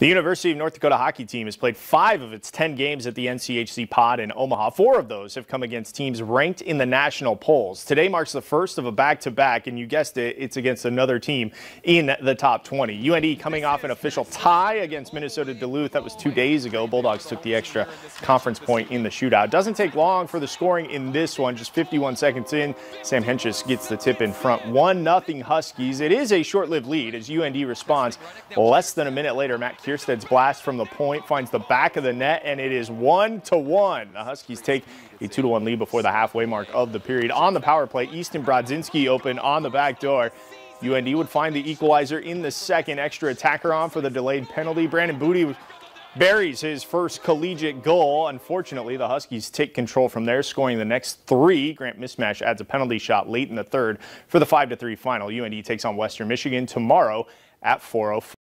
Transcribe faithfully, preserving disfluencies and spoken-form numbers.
The University of North Dakota hockey team has played five of its ten games at the N C H C Pod in Omaha. Four of those have come against teams ranked in the national polls. Today marks the first of a back-to-back, and you guessed it, it's against another team in the top twenty. U N D coming off an official tie against Minnesota Duluth. That was two days ago. Bulldogs took the extra conference point in the shootout. Doesn't take long for the scoring in this one. Just fifty-one seconds in, Sam Hentges gets the tip in front. one nothing Huskies. It is a short-lived lead as U N D responds. Less than a minute later, Matt Kierstead's blast from the point finds the back of the net, and it is one to one. The Huskies take a two to one lead before the halfway mark of the period. On the power play, Easton Brodzinski open on the back door. U N D would find the equalizer in the second. Extra attacker on for the delayed penalty. Brandon Booty buries his first collegiate goal. Unfortunately, the Huskies take control from there, scoring the next three. Grant Mismash adds a penalty shot late in the third for the five to three final. U N D takes on Western Michigan tomorrow at four oh four.